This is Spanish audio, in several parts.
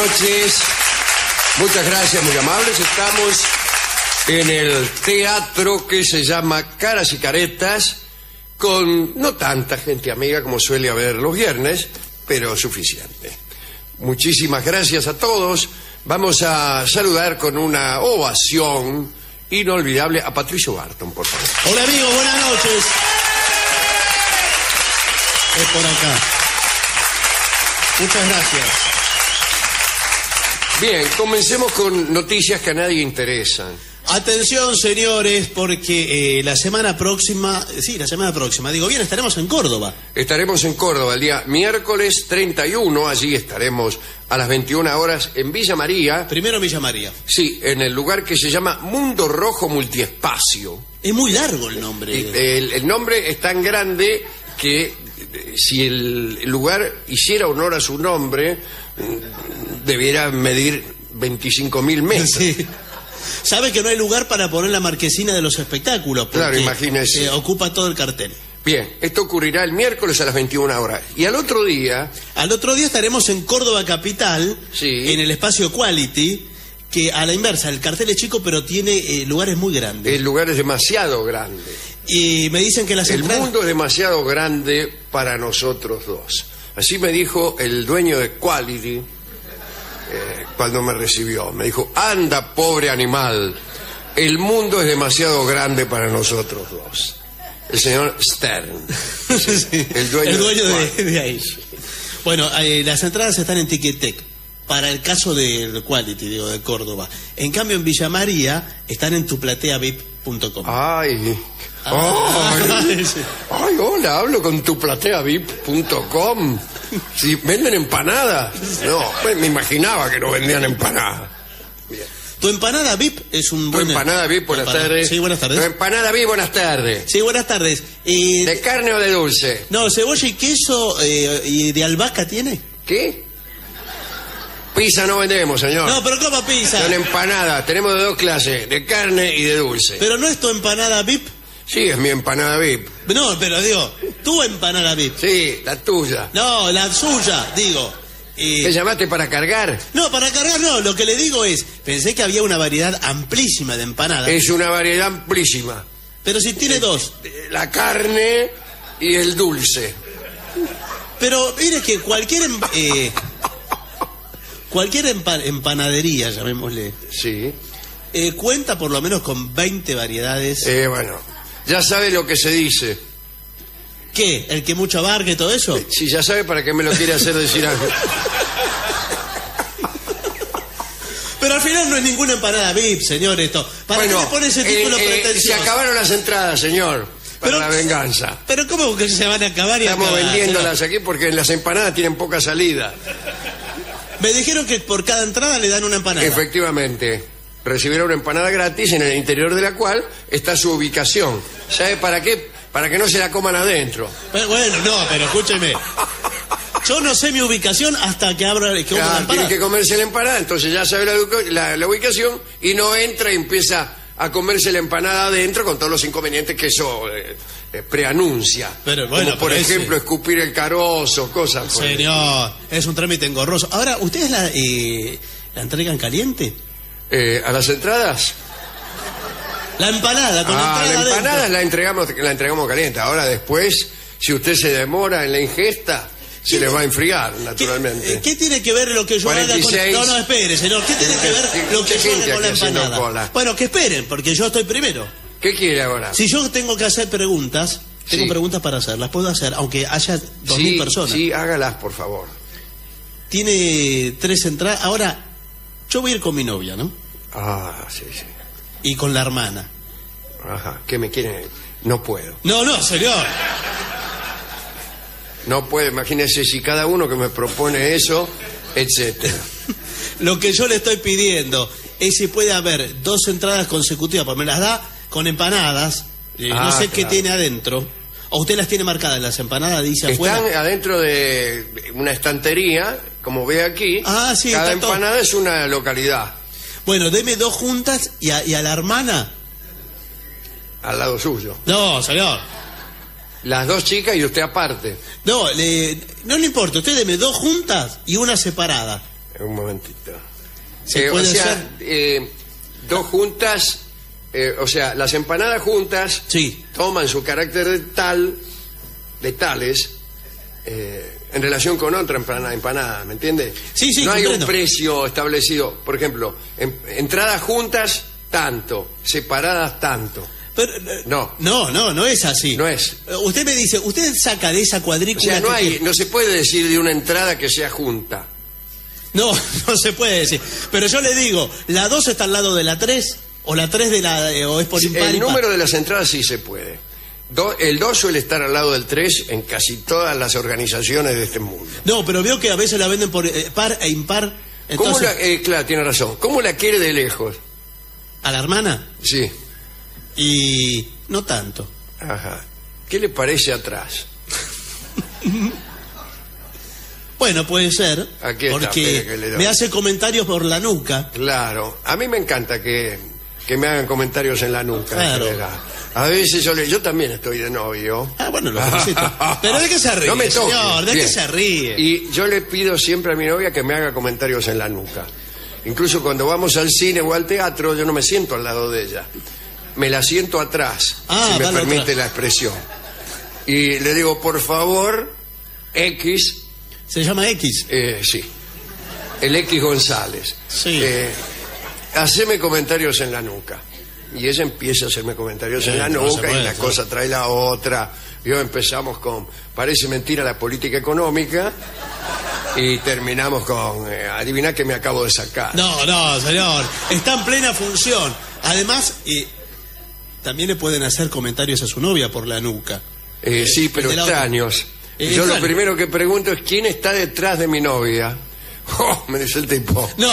noches. Muchas gracias, muy amables. Estamos en el teatro que se llama Caras y Caretas, con no tanta gente amiga como suele haber los viernes, pero suficiente. Muchísimas gracias a todos. Vamos a saludar con una ovación inolvidable a Patricio Barton, por favor. Hola amigos, buenas noches. Es por acá. Muchas gracias. Bien, comencemos con noticias que a nadie interesan. Atención, señores, porque la semana próxima, digo bien, estaremos en Córdoba. Estaremos en Córdoba el día miércoles 31, allí estaremos a las 21 horas en Villa María. Primero en Villa María. Sí, en el lugar que se llama Mundo Rojo Multiespacio. Es muy largo el nombre. El nombre es tan grande que si el lugar hiciera honor a su nombre, debiera medir 25.000 metros. Sí. Sabe que no hay lugar para poner la marquesina de los espectáculos. Claro, imagínese. Ocupa todo el cartel. Bien, esto ocurrirá el miércoles a las 21 horas. Y al otro día... Al otro día estaremos en Córdoba Capital, sí, en el espacio Quality, que a la inversa, el cartel es chico, pero tiene lugares muy grandes. El lugar es demasiado grande. Y me dicen que las El entradas... mundo es demasiado grande para nosotros dos. Así me dijo el dueño de Quality cuando me recibió. Me dijo, anda, pobre animal, el mundo es demasiado grande para nosotros dos. El señor Stern, sí, el dueño de ahí. Bueno, las entradas están en Ticketek, para el caso del Quality, digo, de Córdoba. En cambio, en Villa María están en tuplateavip.com. Ay, hola, hablo con tuplateavip.com. Si venden empanadas. No, pues me imaginaba que no vendían empanadas. Bien. Tu empanada VIP es un buen... Tu empanada VIP, buenas tardes. Sí, buenas tardes. Tu empanada VIP, buenas tardes. Sí, buenas tardes. ¿De carne o de dulce? No, cebolla y queso y de albahaca tiene. ¿Qué? Pizza no vendemos, señor. No, pero ¿cómo pizza? Son empanadas, tenemos de dos clases, de carne y de dulce. Pero no es tu empanada VIP. Sí, es mi empanada VIP. No, pero digo, tu empanada VIP. Sí, la tuya. No, la suya, digo. ¿Te llamaste para cargar? No, para cargar no, lo que le digo es, pensé que había una variedad amplísima de empanadas. Es una variedad amplísima. Pero si tiene dos. La carne y el dulce. Pero mire que cualquier empanadería, llamémosle, sí, cuenta por lo menos con 20 variedades. Bueno, ya sabe lo que se dice. ¿Qué? ¿El que mucho abarque y todo eso? Sí, ya sabe para qué me lo quiere hacer decir algo. Pero al final no es ninguna empanada VIP, señor, esto. ¿Para qué le pone ese título pretencioso? Se acabaron las entradas, señor, para la venganza. ¿Pero cómo que se van a acabar y Estamos acabar, vendiéndolas aquí porque las empanadas tienen poca salida. Me dijeron que por cada entrada le dan una empanada. Efectivamente. Recibirá una empanada gratis en el interior de la cual está su ubicación. ¿Sabe para qué? Para que no se la coman adentro. Pero, bueno, no, pero escúcheme. Yo no sé mi ubicación hasta que abra la empanada. Tiene que comerse la empanada, entonces ya sabe la ubicación y no entra y empieza a comerse la empanada adentro con todos los inconvenientes que eso preanuncia. Pero bueno, como por ejemplo escupir el carozo, cosas. Señor, es un trámite engorroso. Ahora, ¿ustedes la entregan caliente? ¿A las entradas? La empanada, con la empanada la entregamos caliente. Ahora después, si usted se demora en la ingesta, se le va a enfriar, naturalmente. ¿Qué tiene que ver lo que yo 46, haga con... No, espere, señor. ¿Qué tiene que ver lo que yo haga con la empanada? Bueno, que esperen, porque yo estoy primero. ¿Qué quiere ahora? Si yo tengo que hacer preguntas, tengo preguntas para hacer, las puedo hacer, aunque haya 2.000 personas. Sí, hágalas, por favor. Tiene 3 entradas. Ahora, yo voy a ir con mi novia, ¿no? Sí. Y con la hermana. Ajá, ¿qué me quieren? No puedo. No, señor. No puedo, imagínese si cada uno que me propone eso, etcétera. Lo que yo le estoy pidiendo es si puede haber 2 entradas consecutivas, porque me las da con empanadas, no sé qué tiene adentro. ¿O usted las tiene marcadas? Las empanadas dice afuera. Están adentro de una estantería, como ve aquí. Sí, cada empanada es una localidad. Bueno, deme 2 juntas y a la hermana... Al lado suyo. No, señor. Las 2 chicas y usted aparte. No, no le importa. Usted deme 2 juntas y una separada. Un momentito. ¿Se puede dos juntas, o sea, las empanadas juntas Sí. toman su carácter de tales, en relación con otra empanada, ¿me entiende? Sí, no hay comprendo. un precio establecido. Por ejemplo, entradas juntas, tanto, separadas, tanto. Pero, no es así. No es. Usted me dice, usted saca de esa O cuadrícula... sea, no se puede decir de una entrada que sea junta. No se puede decir. Pero yo le digo, ¿la 2 está al lado de la 3? ¿O la 3 de la... o es por impar? El impar? número de las entradas sí se puede. El 2 suele estar al lado del 3 en casi todas las organizaciones de este mundo. No, pero veo que a veces la venden por par e impar. Entonces, Claro, tiene razón. ¿Cómo la quiere de lejos? ¿a la hermana? Sí. Y no tanto. Ajá. ¿Qué le parece atrás? Bueno, puede ser. Aquí está, porque espere que le doy. me hace comentarios por la nuca. Claro. A mí me encanta que me hagan comentarios en la nuca. Claro. en realidad. A veces yo también estoy de novio. Ah, bueno, lo felicito. ¿Pero de qué se ríe, No me toque. señor? ¿De Bien. qué se ríe? Y yo le pido siempre a mi novia que me haga comentarios en la nuca. Incluso cuando vamos al cine o al teatro, yo no me siento al lado de ella. Me la siento atrás, Ah, si me vale, permite atrás. la expresión. Y le digo, por favor, X, Se llama X. sí, el X González. Sí. Haceme comentarios en la nuca. Y ella empieza a hacerme comentarios en la no se nuca puede, y la ¿no? cosa trae la otra. Yo empezamos con, parece mentira la política económica, y terminamos con, adivina que me acabo de sacar. No, señor. Está en plena función. Además, también le pueden hacer comentarios a su novia por la nuca. Sí, pero de la otra. extraños. Yo extraño. lo primero que pregunto es quién está detrás de mi novia. Oh, me dice el tipo. No.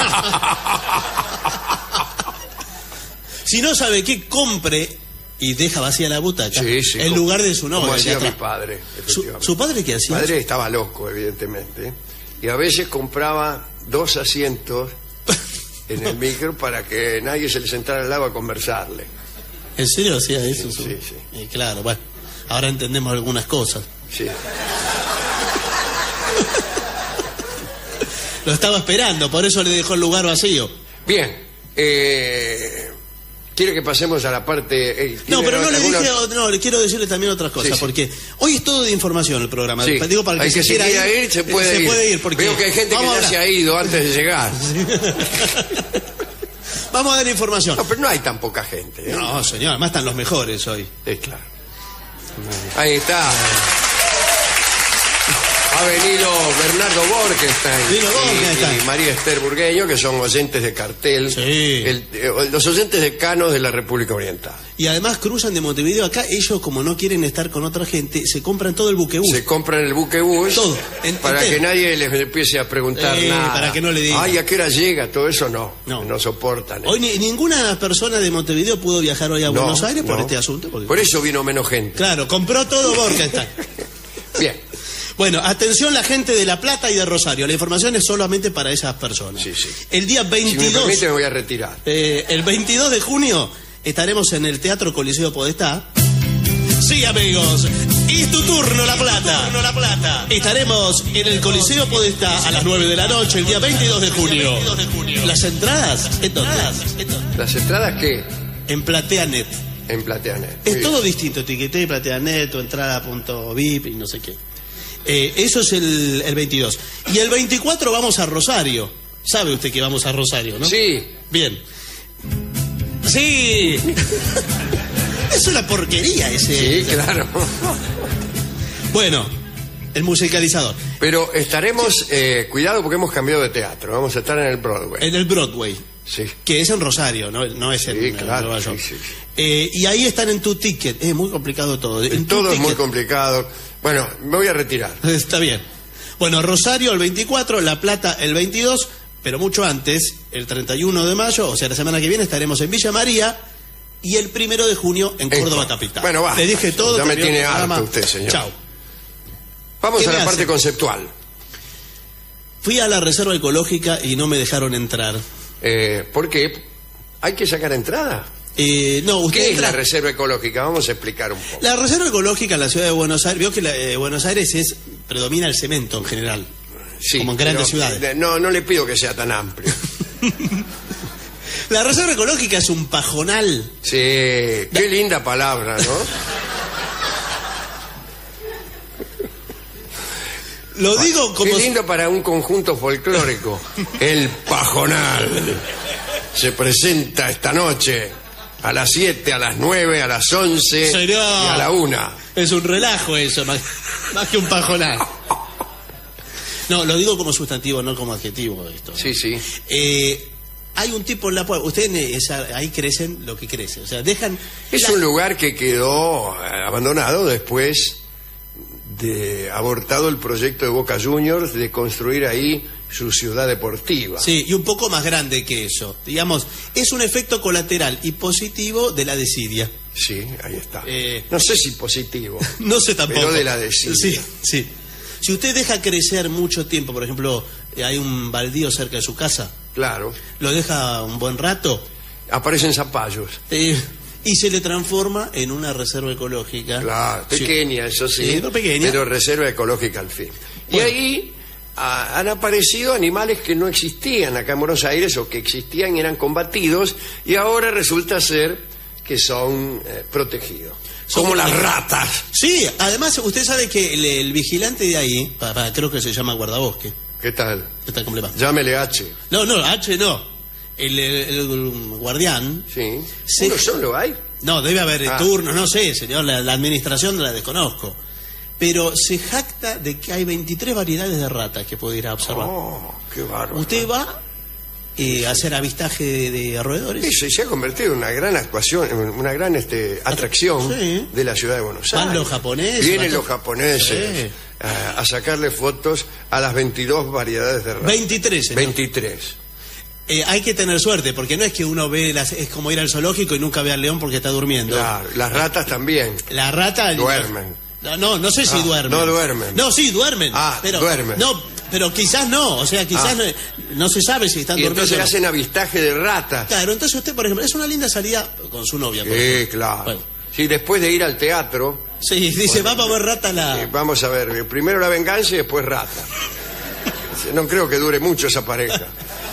Si no sabe qué, compre y deja vacía la butaca Sí, sí, en lugar de su novia. como de hacía mi atrás. padre, efectivamente. ¿Su padre qué Mi hacía? padre estaba loco, evidentemente. Y a veces compraba 2 asientos en el micro para que nadie se le sentara al lado a conversarle. ¿En serio hacía eso? Sí, sí. Y claro, bueno, ahora entendemos algunas cosas. Sí. Lo estaba esperando, por eso le dejó el lugar vacío. Bien. ¿Quiere que pasemos a la parte...? No, pero no le alguna- dije, no, le quiero decirle también otras cosas, Sí, sí. porque hoy es todo de información el programa. Sí. Digo, para Hay que se quiera ir, se puede ir. porque Veo que hay gente que vamos ya a se hablar. ha ido antes de llegar. Vamos a dar información. No, pero no hay tan poca gente. ¿eh? No, señor, además están los mejores hoy. Claro. Ahí está. Ha venido Bernardo Borkenstein Vino Borkenstein. y María Esther Burgueño, que son oyentes de cartel. Sí. Los oyentes decanos de la República Oriental. Y además cruzan de Montevideo acá, ellos como no quieren estar con otra gente, se compran todo el buquebús. Se compran el buquebús Todo, para entero. que nadie les empiece a preguntar nada. para que no le digan. Ay, ¿a qué hora llega? Todo eso no. No. No soportan. Hoy ninguna persona de Montevideo pudo viajar hoy a No, Buenos Aires por no. este asunto. Porque... Por eso vino menos gente. Claro, compró todo Borkenstein. Bien. Bueno, atención la gente de La Plata y de Rosario. La información es solamente para esas personas. Sí, sí. El día Si me 22, permite, me voy a retirar. el 22 de junio estaremos en el Teatro Coliseo Podestá. Sí, amigos, es tu turno, La Plata. Estaremos en el Coliseo Podestá a las 9 de la noche, el día 22 de junio. Las entradas, ¿en dónde? ¿Las entradas qué? En PlateaNet. En Plateanet. Es Muy todo bien. distinto, etiqueté, PlateaNet, o entrada.vip y no sé qué. Eso es el 22. Y el 24 vamos a Rosario. Sabe usted que vamos a Rosario, ¿no? Sí. Bien. Sí. Es una porquería ese. Sí, claro. Bueno, el musicalizador. Pero estaremos, cuidado porque hemos cambiado de teatro. Vamos a estar en el Broadway. En el Broadway. Sí. Que es en Rosario, no es en Sí, claro, Nueva York. sí, sí, Y ahí están en tu ticket. Es muy complicado todo. En Todo Tu es muy Ticket. complicado. Bueno, me voy a retirar. Está bien. Bueno, Rosario el 24, La Plata el 22, pero mucho antes, el 31 de mayo, o sea, la semana que viene estaremos en Villa María y el 1 de junio en Córdoba Córdoba. capital. Bueno, va. Le dije todo. Ya me terminó tiene el programa. harto usted, señor. Chao. Vamos ¿Qué a me la hace? parte conceptual. Fui a la reserva ecológica y no me dejaron entrar. ¿Por qué? ¿Hay que sacar entrada? No, usted ¿Qué es entra- la reserva ecológica? Vamos a explicar un poco. La reserva ecológica en la ciudad de Buenos Aires, vio que Buenos Aires predomina el cemento en general. Sí, como en grandes ciudades. No le pido que sea tan amplio. La reserva ecológica es un pajonal. Sí, qué linda palabra, ¿no? Lo digo como... Qué lindo para un conjunto folclórico. El pajonal se presenta esta noche a las 7, a las 9, a las 11 Señor, y a la 1. Es un relajo eso, más que un pajonal. No, lo digo como sustantivo, no como adjetivo esto. Sí, sí. Hay un tipo en la puerta. Ustedes ahí crecen lo que crece. O sea, dejan... Es un lugar que quedó abandonado después de abortado el proyecto de Boca Juniors de construir ahí su ciudad deportiva. Sí, y un poco más grande que eso. Digamos, es un efecto colateral y positivo de la desidia. Sí, ahí está. No sé si positivo. No sé tampoco. Pero de la desidia. Sí, sí. Si usted deja crecer mucho tiempo, por ejemplo, hay un baldío cerca de su casa. Claro. Lo deja un buen rato. Aparecen zapallos. Y se le transforma en una reserva ecológica. Claro, pequeña, eso sí, pequeña, pero reserva ecológica al fin. Bueno. Y ahí han aparecido animales que no existían acá en Buenos Aires, o que existían y eran combatidos, y ahora resulta ser que son protegidos. Como las ratas. Sí, además usted sabe que el vigilante de ahí, creo que se llama guardabosque. ¿Qué tal? ¿Qué tal? ¿Cómo le va? Llámele H. No, H no. El guardián. Sí. ¿Uno solo hay? No, debe haber turnos, no sé, señor, la administración la desconozco. Pero se jacta de que hay 23 variedades de ratas que puede ir a observar. Oh, qué bárbaro. Usted va a hacer avistaje de roedores. Eso, y se ha convertido en una gran actuación, en una gran atracción de la ciudad de Buenos Aires. Van los japoneses. Vienen los japoneses a sacarle fotos a las 22 variedades de ratas. 23, señor. 23. Hay que tener suerte, porque no es que uno ve, es como ir al zoológico y nunca ve al león porque está durmiendo. Claro, las ratas también. La rata... Duermen. No sé si duermen. No duermen. No, sí, duermen. Pero, duermen. No, pero quizás no, o sea, quizás no se sabe si están durmiendo. Y entonces hacen avistaje de ratas. Claro, entonces usted, por ejemplo, es una linda salida con su novia. Sí, claro. Bueno. Sí, después de ir al teatro... Sí, dice, vamos a ver rata vamos a ver, primero la venganza y después rata. No creo que dure mucho esa pareja.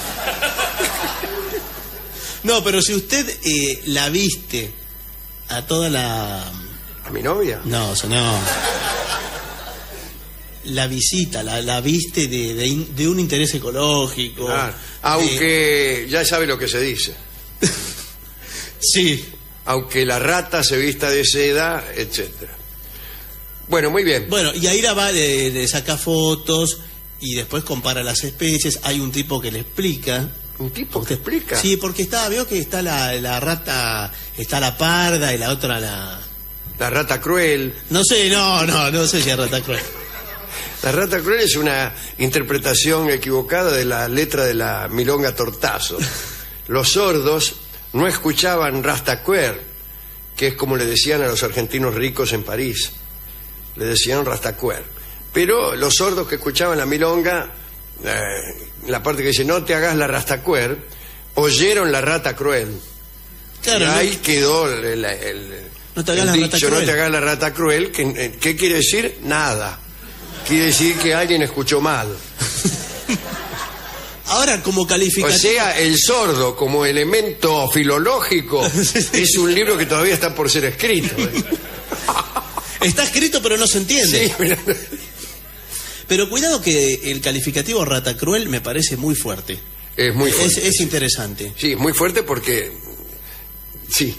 No, pero si usted la viste a toda la... ¿A mi novia? No, no. La visita, la viste de un interés ecológico. Claro. Aunque ya sabe lo que se dice. Sí. Aunque la rata se vista de seda, etcétera. Bueno, muy bien. Bueno, y ahí la va, le saca fotos y después compara las especies. Hay un tipo que le explica. ¿Un tipo que explica? Sí, porque veo que está la rata, está la parda y la otra la rata cruel. No sé, no sé si es rata cruel. La rata cruel es una interpretación equivocada de la letra de la milonga Tortazo. Los sordos no escuchaban rastacuer, que es como le decían a los argentinos ricos en París. Le decían rastacuer. Pero los sordos que escuchaban la milonga, la parte que dice no te hagas la rastacuer, oyeron la rata cruel. Claro, y ahí quedó no te hagas la rata cruel. No te hagas la rata cruel, ¿qué quiere decir? Nada. Quiere decir que alguien escuchó mal. Ahora, como calificativo... O sea, el sordo como elemento filológico es un libro que todavía está por ser escrito. Está escrito pero no se entiende. Sí, pero cuidado que el calificativo rata cruel me parece muy fuerte. Es muy fuerte. Es interesante. Sí, muy fuerte porque... Sí.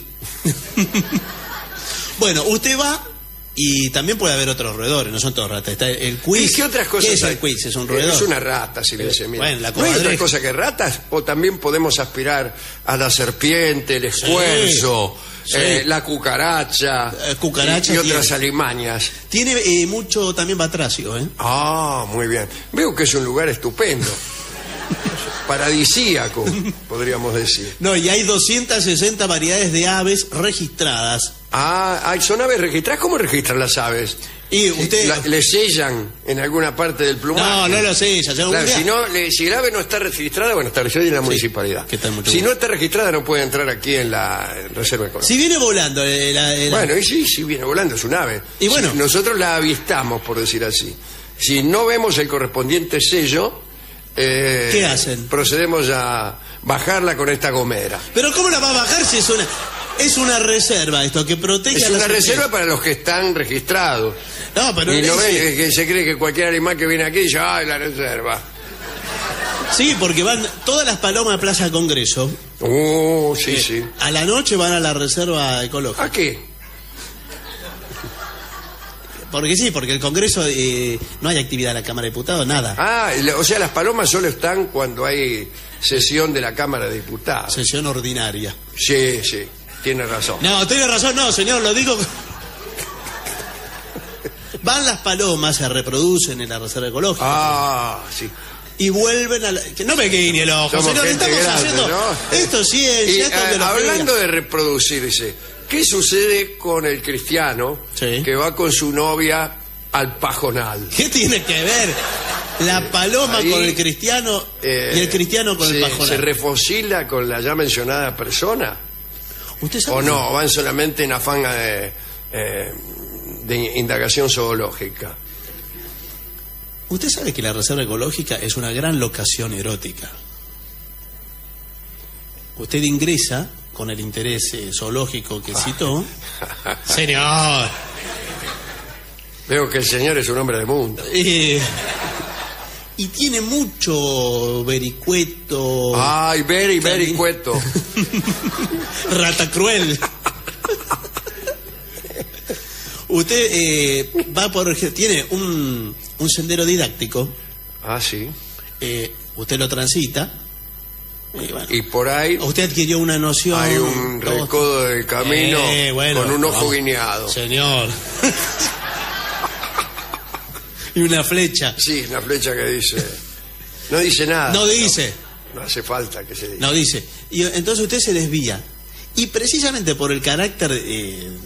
Bueno, usted va y también puede haber otros roedores, no son todos ratas. Está el quiz. ¿Y qué otras cosas? ¿Qué es el quiz? ¿Es un roedor? Es una rata, si le dice. Mira. Bueno, ¿No hay otra cosa que ratas? O también podemos aspirar a la serpiente, el esfuerzo, la cucaracha, y otras alimañas. Tiene mucho también batracio, ¿eh? Ah, muy bien. Veo que es un lugar estupendo. Paradisíaco, podríamos decir. No, y hay 260 variedades de aves registradas. Ah, ¿son aves registradas? ¿Cómo registran las aves? Y usted... ¿Le sellan en alguna parte del plumaje? No lo sella. Claro, si el ave no está registrada, bueno, está registrada en la municipalidad. Si no está registrada, no puede entrar aquí en la reserva ecológica. Si viene volando... Bueno, y sí, viene volando, es un ave. Y bueno... nosotros la avistamos, por decir así. Si no vemos el correspondiente sello, ¿qué hacen? Procedemos a bajarla con esta gomera. ¿Pero cómo la va a bajar si es una reserva esto que protege Es a las una reserva especies? para los que están registrados. No, pero Y no ven que se cree que cualquier animal que viene aquí dice, ¡ay, la reserva! Sí, porque van todas las palomas a Plaza Congreso. Sí, sí. A la noche van a la reserva ecológica. ¿A qué? Porque sí, porque el Congreso no hay actividad en la Cámara de Diputados, nada. O sea, las palomas solo están cuando hay sesión de la Cámara de Diputados. Sesión ordinaria. Sí, sí, tiene razón. No, tiene razón, no, señor, lo digo. Van las palomas, se reproducen en la reserva ecológica. Sí. Y vuelven a la... No me guiñe el ojo, Somos señor, gente estamos grande, haciendo... ¿no? Esto es ciencia, esto es biología. Hablando de reproducirse, ¿qué sucede con el cristiano que va con su novia al pajonal? ¿Qué tiene que ver la paloma con el cristiano y el cristiano con el pajonal? ¿Se refocila con la ya mencionada persona? ¿Usted sabe? ¿O no? ¿Van solamente en afán de indagación zoológica? Usted sabe que la reserva ecológica es una gran locación erótica. Usted ingresa con el interés zoológico que citó. Señor. Veo que el señor es un hombre de mundo. Y tiene mucho vericueto. Ay, vericueto. Rata cruel. Usted va por... Tiene un sendero didáctico. Sí. Usted lo transita. Bueno, y por ahí... Usted adquirió una noción... Hay un recodo del camino con un ojo guiñado. Señor. Y una flecha. Sí, una flecha que dice... No dice nada. No dice. No hace falta que se diga. No dice. Y entonces usted se desvía. Y precisamente por el carácter de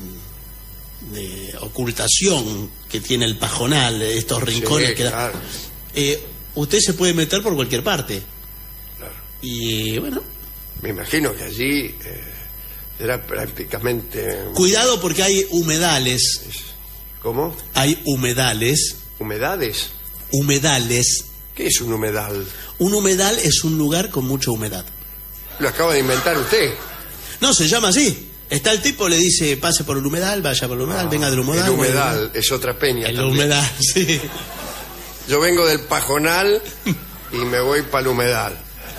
ocultación que tiene el pajonal, de estos rincones que claro. Usted se puede meter por cualquier parte. Claro. Y bueno... Me imagino que allí era prácticamente... Cuidado porque hay humedales. ¿Cómo? Hay humedales. ¿Humedades? Humedales. ¿Qué es un humedal? Un humedal es un lugar con mucha humedad. Lo acaba de inventar usted. No, se llama así. Está el tipo, le dice, pase por el humedal, vaya por el humedal, venga del humedal. El humedal es otra peña el también. Humedal, sí. Yo vengo del pajonal y me voy para el humedal.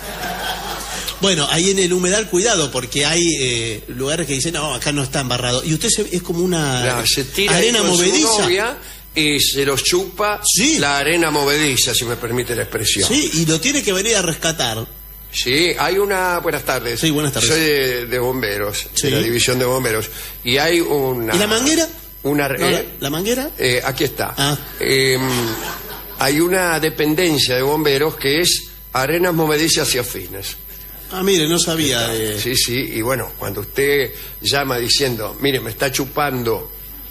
Bueno, ahí en el humedal, cuidado, porque hay lugares que dicen, no, acá no está embarrado. Y usted es como una se tira arena con movediza. Su novia y se los chupa la arena movediza, si me permite la expresión. Sí, y lo tiene que venir a rescatar. Sí, hay una... Buenas tardes. Sí, buenas tardes. Soy de bomberos, de la división de bomberos. Y hay una... ¿Y la manguera? ¿La manguera? Aquí está. Hay una dependencia de bomberos que es arenas movedizas y afines. Mire, no sabía. Sí, sí, y bueno, cuando usted llama diciendo, mire, me está chupando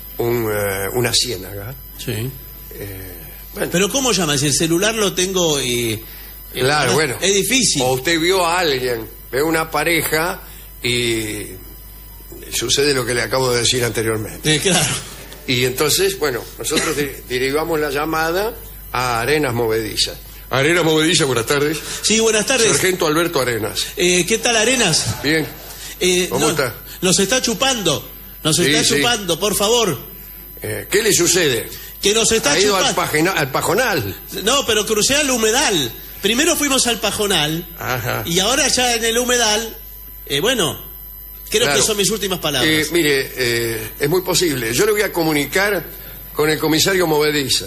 una ciénaga. Sí. Bueno. Pero ¿cómo llama? Si el celular lo tengo y... Claro, bueno. Es difícil. O usted vio a alguien, ve una pareja y sucede lo que le acabo de decir anteriormente. Claro. Y entonces, bueno, nosotros derivamos la llamada a Arenas Movedizas. Arenas Movedizas, buenas tardes. Sí, buenas tardes. Sargento Alberto Arenas. ¿Qué tal, Arenas? Bien. ¿Cómo está? Nos está chupando. Nos está chupando, por favor. ¿Qué le sucede? Que nos está chupando. ¿Ha ido al pajonal? No, pero crucé al humedal. Primero fuimos al pajonal. Ajá. Y ahora ya en el humedal, bueno, creo que son mis últimas palabras. Mire, es muy posible. Yo le voy a comunicar con el comisario Movediza.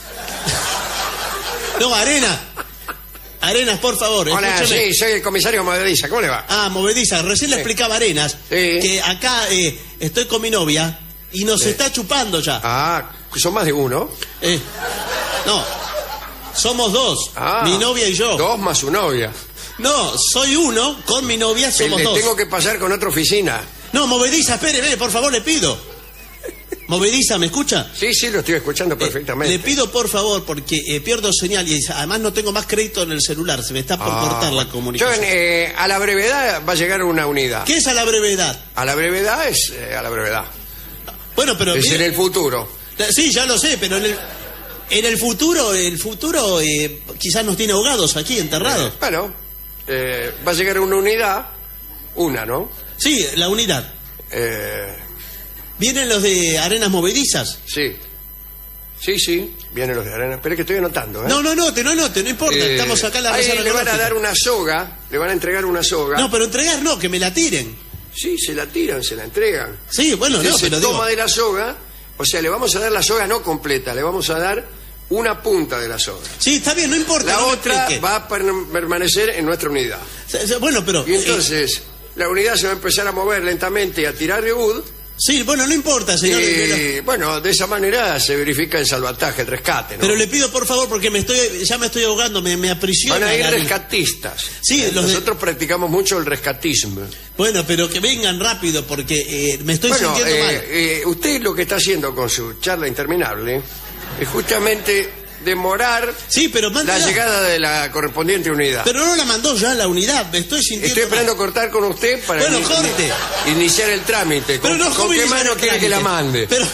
No, Arenas, por favor. Hola, escúcheme. sí, soy el comisario Movediza. ¿Cómo le va? Movediza. Recién le explicaba a Arenas que acá estoy con mi novia y nos está chupando ya. ¿Son más de uno? No. Somos dos, mi novia y yo. Dos más su novia. No, soy uno, con mi novia somos dos. Le tengo que pasar con otra oficina. No, Movediza, espere, por favor, le pido. Movediza, ¿me escucha? Sí, lo estoy escuchando perfectamente. Le pido, por favor, porque pierdo señal y además no tengo más crédito en el celular, se me está por cortar la comunicación. A la brevedad va a llegar una unidad. ¿Qué es a la brevedad? A la brevedad es a la brevedad. Bueno, pero... Es en el futuro. Sí, ya lo sé, pero En el futuro quizás nos tiene ahogados aquí, enterrados. Bueno, va a llegar una unidad, ¿no? Sí, la unidad. ¿Vienen los de arenas movedizas? Sí. Sí, vienen los de arena. Pero es que estoy anotando, ¿eh? No anote, no importa. Estamos acá en la reserva. Le van a dar una soga, le van a entregar una soga. No, pero entregar no, que me la tiren. Sí, se la tiran, se la entregan. Sí, bueno, Usted no, se pero toma de la soga, o sea, le vamos a dar la soga no completa, le vamos a dar una punta de la soga. Sí, está bien, no importa. La otra va a permanecer en nuestra unidad. Bueno, pero... Y entonces, la unidad se va a empezar a mover lentamente y a tirar de UD. Sí, bueno, no importa, señor. Bueno, de esa manera se verifica el salvataje, el rescate, ¿no? Pero le pido por favor, porque ya me estoy ahogando, me aprisiona. Van a ir rescatistas. Sí, nosotros practicamos mucho el rescatismo. Bueno, pero que vengan rápido, porque me estoy sintiendo mal. Usted lo que está haciendo con su charla interminable es justamente demorar la llegada de la correspondiente unidad. Pero no la mandó ya la unidad, me estoy sintiendo Estoy esperando mal. cortar con usted para iniciar el trámite. Pero ¿Con qué mano quiere que la mande? Pero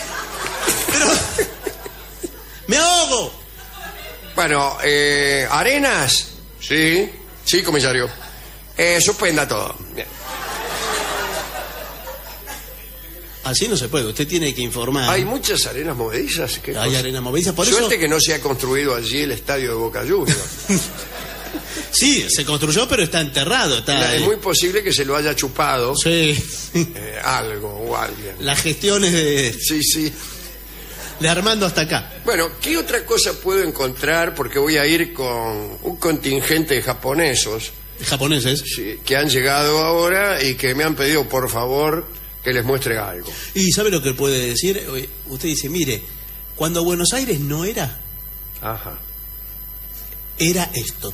me ahogo. Bueno, Arenas, sí, comisario. Suspenda todo. Bien. Así no se puede, usted tiene que informar. Hay muchas arenas movedizas. Hay arenas movedizas, por Suerte eso... que no se ha construido allí el estadio de Boca Juniors. Sí, se construyó, pero está enterrado. Es muy posible que se lo haya chupado. Sí. Algo o alguien. Las gestiones de... Sí. De Armando hasta acá. Bueno, ¿qué otra cosa puedo encontrar? Porque voy a ir con un contingente de japoneses. Sí, que han llegado ahora y que me han pedido, por favor, que les muestre algo. ¿Y sabe lo que puede decir? Usted dice, mire, cuando Buenos Aires no era... Ajá. Era esto.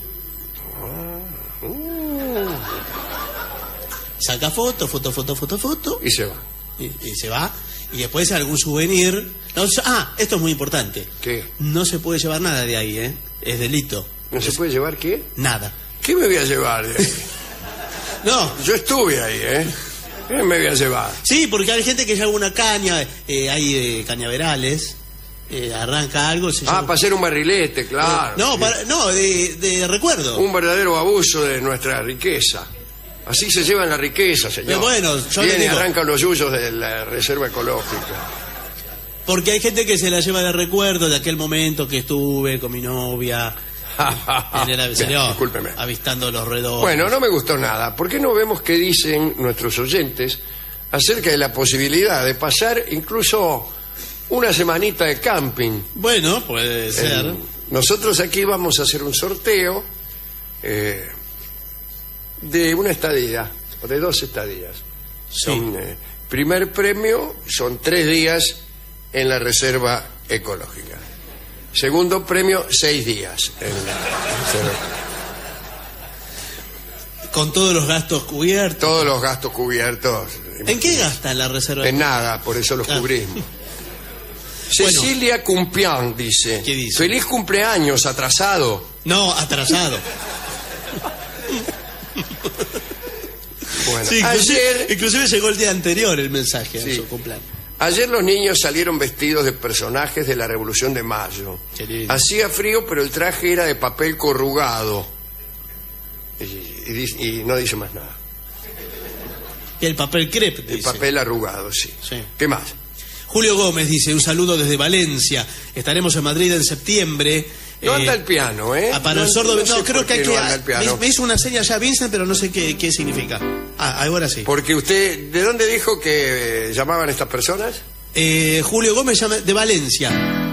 Saca foto. Y se va. Y se va. Y después algún souvenir. Esto es muy importante. ¿Qué? No se puede llevar nada de ahí, ¿eh? Es delito. ¿No se puede llevar qué? Nada. ¿Qué me voy a llevar de ahí? No. Yo estuve ahí, ¿eh? ¿Qué me voy a llevar? Sí, porque hay gente que lleva una caña, hay cañaverales, arranca algo... para hacer un barrilete, claro. De recuerdo. Un verdadero abuso de nuestra riqueza. Así se llevan la riqueza, señor. Viene y arrancan los yuyos de la reserva ecológica. Porque hay gente que se la lleva de recuerdo de aquel momento que estuve con mi novia... Discúlpeme. Avistando los redondos. Bueno, no me gustó nada. ¿Por qué no vemos qué dicen nuestros oyentes acerca de la posibilidad de pasar incluso una semanita de camping? Bueno, puede ser. Nosotros aquí vamos a hacer un sorteo de una estadía, o de 2 estadías. Sí. Primer premio son 3 días en la reserva ecológica. Segundo premio, 6 días. Con todos los gastos cubiertos. Todos los gastos cubiertos. ¿En qué gasta la reserva? En nada, por eso los cubrimos. Cecilia Cumpián dice: ¿Qué dice? Feliz cumpleaños, atrasado. No, atrasado. Bueno, sí, inclusive llegó el día anterior el mensaje a su cumpleaños. Ayer los niños salieron vestidos de personajes de la Revolución de Mayo. Hacía frío, pero el traje era de papel corrugado. Y no dice más nada. El papel crepe, dice. El papel arrugado, sí. ¿Qué más? Julio Gómez dice, un saludo desde Valencia. Estaremos en Madrid en septiembre. No anda el piano, ¿eh? Para el sordo... No creo que hay que... Me hizo una seña ya Vincent, pero no sé qué significa. Ahora sí. Porque usted... ¿De dónde dijo que llamaban estas personas? Julio Gómez llama de Valencia.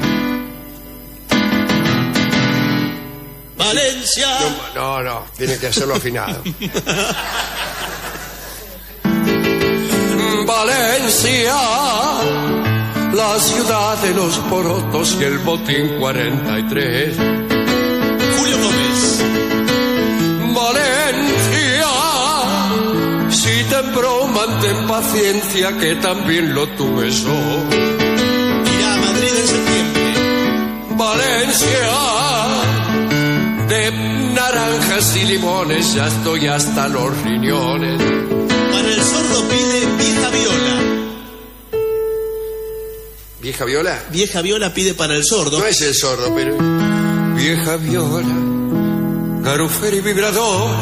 ¡Valencia! No, tiene que hacerlo afinado. Valencia, la ciudad de los porotos y el botín 43. Julio Gómez. Valencia, si tempró, mantén paciencia, que también lo tuve yo. Irá a Madrid en septiembre. Valencia, de naranjas y limones ya estoy hasta los riñones. Para el sordo pide vieja viola. ¿Vieja viola? Vieja viola pide para el sordo. No es el sordo, pero... Vieja viola, garufera y vibrador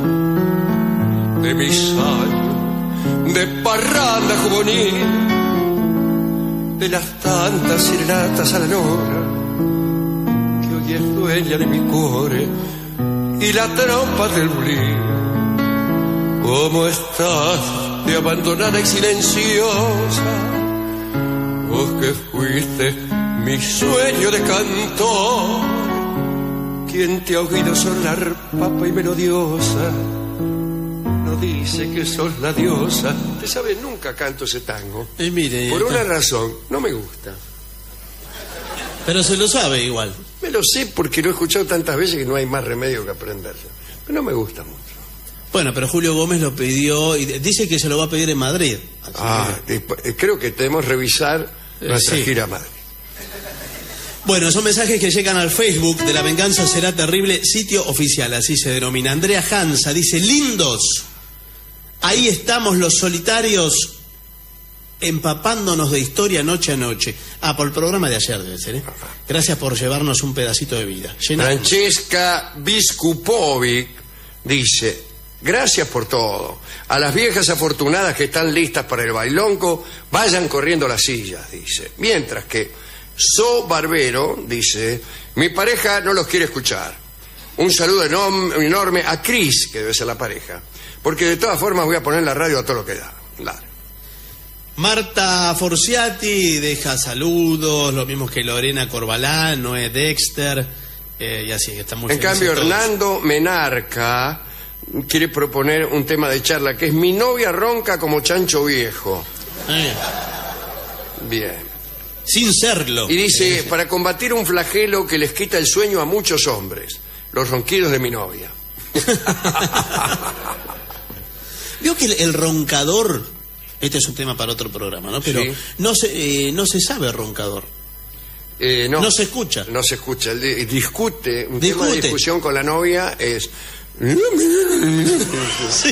de mis años de parranda juvenil, de las tantas serenatas a la lora que hoy es dueña de mi cuore y la trompa del bulín. ¿Cómo estás de abandonada y silenciosa? Vos que fuiste mi sueño de cantor, quien te ha oído sonar papa y melodiosa, no dice que sos la diosa. Usted sabe, nunca canto ese tango. Mire, por una razón, no me gusta. Pero se lo sabe igual. Me lo sé porque lo he escuchado tantas veces que no hay más remedio que aprenderlo. Pero no me gusta mucho. Bueno, pero Julio Gómez lo pidió y dice que se lo va a pedir en Madrid. Creo que debemos revisar nuestra gira a Madrid. Bueno, son mensajes que llegan al Facebook de La Venganza Será Terrible, sitio oficial, así se denomina. Andrea Hansa dice: lindos, ahí estamos los solitarios empapándonos de historia noche a noche. Por el programa de ayer debe ser, ¿eh? Gracias por llevarnos un pedacito de vida. Francesca Biskupovic dice: gracias por todo. A las viejas afortunadas que están listas para el bailongo, vayan corriendo las sillas, dice. Mientras que So Barbero dice: mi pareja no los quiere escuchar. Un saludo enorme a Cris, que debe ser la pareja, porque de todas formas voy a poner la radio a todo lo que da. Claro. Marta Forciati deja saludos, lo mismo que Lorena Corbalán, Noé Dexter, y así, está muy En cambio, Hernando Menarca quiere proponer un tema de charla que es: mi novia ronca como chancho viejo. Bien. Sin serlo. Y dice: para combatir un flagelo que les quita el sueño a muchos hombres, los ronquidos de mi novia. Veo que el roncador, este es un tema para otro programa, ¿no? Pero sí, no se sabe roncador. No se escucha. No se escucha. Discute. Un tema de discusión con la novia es... Sí.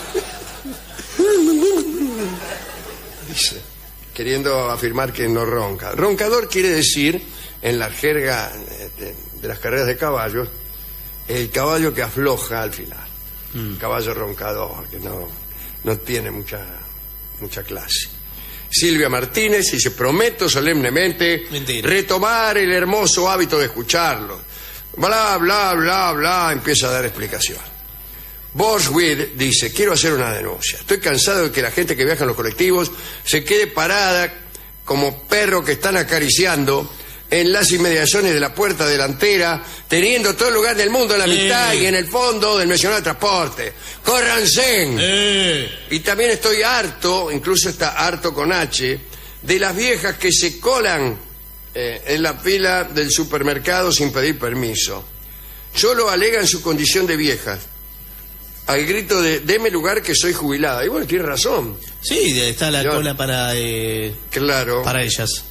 Dice, queriendo afirmar que no ronca. Roncador quiere decir, en la jerga de las carreras de caballos, el caballo que afloja al final. Caballo roncador, que no tiene mucha clase. Silvia Martínez dice: prometo solemnemente retomar el hermoso hábito de escucharlo. Bla, bla, bla, bla, empieza a dar explicación. Boswell dice: quiero hacer una denuncia. Estoy cansado de que la gente que viaja en los colectivos se quede parada como perro que están acariciando en las inmediaciones de la puerta delantera, teniendo todo el lugar del mundo en la mitad y en el fondo del mencionado transporte. ¡Córranse! Y también estoy harto, incluso está harto con H, de las viejas que se colan en la fila del supermercado sin pedir permiso. Solo alegan su condición de viejas, al grito de: deme lugar que soy jubilada. Y bueno, tiene razón. Sí, está la cola para claro, para ellas.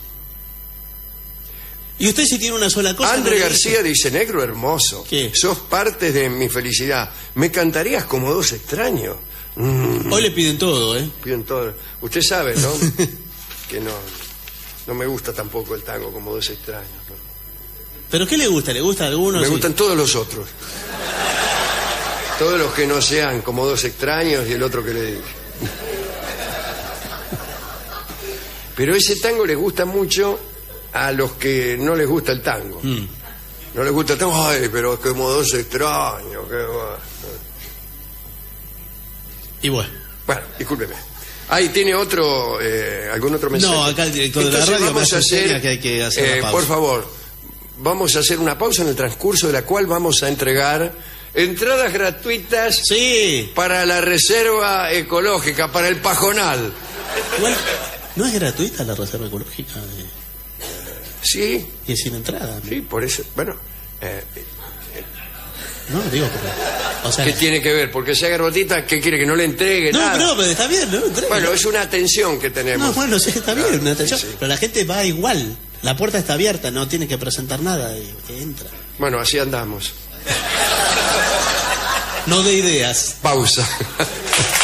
¿Y usted si tiene una sola cosa? André García dice: negro hermoso, ¿qué? Sos parte de mi felicidad. ¿Me cantarías como dos extraños? Hoy le piden todo, Piden todo. Usted sabe, ¿no? Que no me gusta tampoco el tango como dos extraños, ¿no? ¿Pero qué le gusta? ¿Le gusta alguno? Me gustan todos los otros. Todos los que no sean como dos extraños y el otro que le dije. Pero ese tango le gusta mucho a los que no les gusta el tango. No les gusta el tango. Ay, pero es como dos extraños. Y bueno. Bueno, discúlpeme. Ahí tiene otro, algún otro mensaje. No, acá el director de la radio vamos a hacer, que hay que hacer la pausa. Por favor, vamos a hacer una pausa en el transcurso de la cual vamos a entregar entradas gratuitas para la reserva ecológica, para el Pajonal. Igual, ¿no es gratuita la reserva ecológica? Sí. Y es sin entrada, ¿no? Sí, por eso, bueno... No, digo, pero... O sea, ¿qué tiene que ver? Porque sea garrotita, ¿qué quiere? ¿Que no le entregue nada? No, pero está bien, ¿no? Entregue. Bueno, es una atención que tenemos. No, bueno, sí, está bien, una atención. Sí. Pero la gente va igual. La puerta está abierta, no tiene que presentar nada. Y usted entra. Bueno, así andamos. No de ideas. Pausa.